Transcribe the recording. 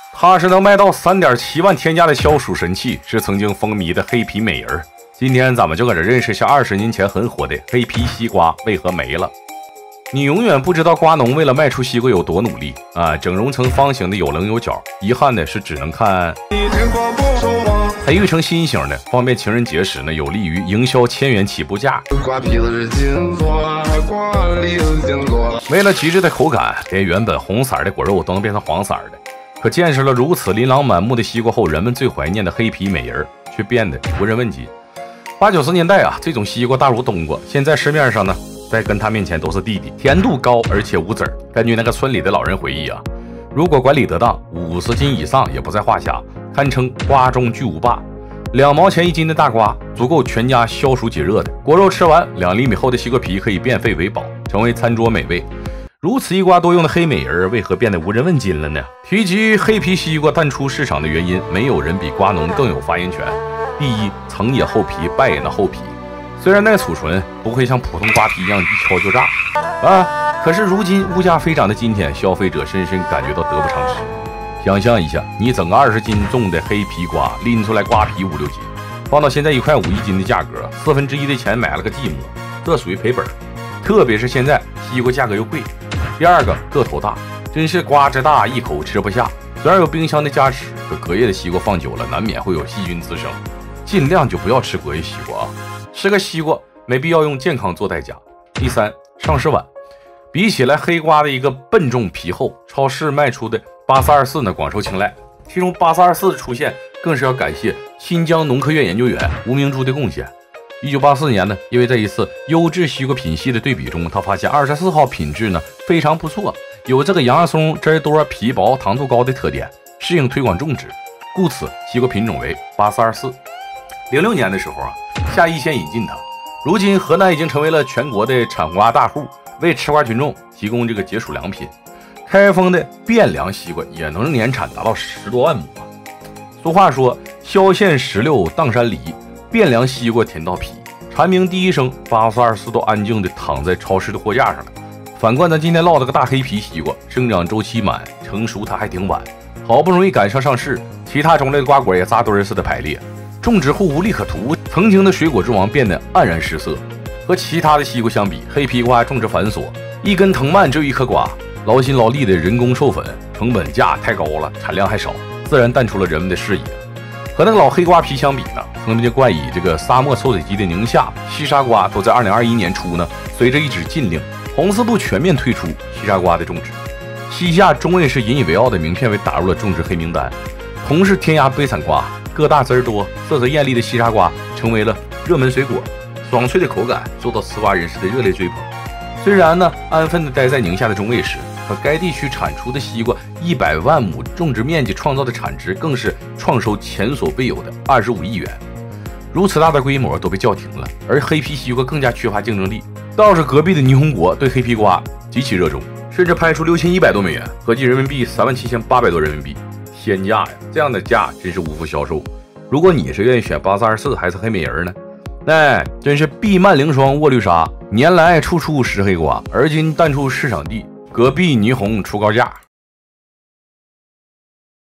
它是能卖到3.7万天价的消暑神器，是曾经风靡的黑皮美人。今天咱们就搁这认识下20年前很火的黑皮西瓜为何没了。你永远不知道瓜农为了卖出西瓜有多努力啊！整容成方形的有棱有角，遗憾的是只能看。培育成心形的，方便情人节时呢，有利于营销1000元起步价。为了极致的口感，连原本红色的果肉都能变成黄色的。可见识了如此琳琅满目的西瓜后，人们最怀念的黑皮美人却变得无人问津。80、90年代啊，这种西瓜大如冬瓜，现在市面上呢，在跟它面前都是弟弟，甜度高而且无籽儿。根据那个村里的老人回忆啊，如果管理得当，50斤以上也不在话下，堪称瓜中巨无霸。2毛钱1斤的大瓜，足够全家消暑解热的。果肉吃完，2厘米厚的西瓜皮可以变废为宝，成为餐桌美味。如此一瓜多用的黑美人，为何变得无人问津了呢？提及黑皮西瓜淡出市场的原因，没有人比瓜农更有发言权。第一，成也厚皮，败也那厚皮。虽然耐储存，不会像普通瓜皮一样一敲就炸啊，可是如今物价飞涨的今天，消费者深深感觉到得不偿失。想象一下，你整个20斤重的黑皮瓜，拎出来瓜皮5、6斤，放到现在1块5一斤的价格，1/4的钱买了个寂寞，这属于赔本。特别是现在西瓜价格又贵。第二个，个头大，真是瓜子大一口吃不下。虽然有冰箱的加持，可隔夜的西瓜放久了，难免会有细菌滋生，尽量就不要吃隔夜西瓜啊。吃个西瓜没必要用健康做代价。第三，上市晚，比起来黑瓜的一个笨重皮厚，超市卖出的8424呢广受青睐。其中8424的出现，更是要感谢新疆农科院研究员吴明珠的贡献。1984年呢，因为在一次优质西瓜品系的对比中，他发现24号品质呢非常不错，有这个洋松汁多、皮薄、糖度高的特点，适应推广种植，故此西瓜品种为8424。06年的时候啊，夏邑县引进它，如今河南已经成为了全国的产瓜大户，为吃瓜群众提供这个解暑良品。开封的汴梁西瓜也能年产达到10多万亩啊。俗话说，萧县石榴砀山梨，汴梁西瓜甜到皮。蝉鸣第一声，8424都安静地躺在超市的货架上了。反观咱今天唠的个大黑皮西瓜，生长周期满，成熟它还挺晚，好不容易赶上市，其他种类的瓜果也扎堆似的排列，种植户无利可图，曾经的水果之王变得黯然失色。和其他的西瓜相比，黑皮瓜种植繁琐，一根藤蔓只有1颗瓜，劳心劳力的人工授粉，成本价太高了，产量还少，自然淡出了人们的视野。和那个老黑瓜皮相比呢，曾经冠以这个沙漠臭水鸡的宁夏西沙瓜，都在2021年初呢，随着一纸禁令，红四部全面退出西沙瓜的种植。西夏终卫士引以为傲的名片被打入了种植黑名单，同是天涯悲惨瓜，个大汁多、色泽艳丽的西沙瓜成为了热门水果，爽脆的口感受到吃瓜人士的热烈追捧。虽然呢，安分地待在宁夏的中卫士，可该地区产出的西瓜100万亩种植面积创造的产值，更是创收前所未有的25亿元。如此大的规模都被叫停了，而黑皮西瓜更加缺乏竞争力。倒是隔壁的霓虹国对黑皮瓜极其热衷，甚至拍出6100多美元，合计人民币37800多人民币，天价呀！这样的价真是无福消受。如果你是愿意选8424还是黑美人呢？哎，真是碧曼凌霜卧绿纱，年来处处是黑瓜，而今淡出市场地，隔壁霓虹出高价。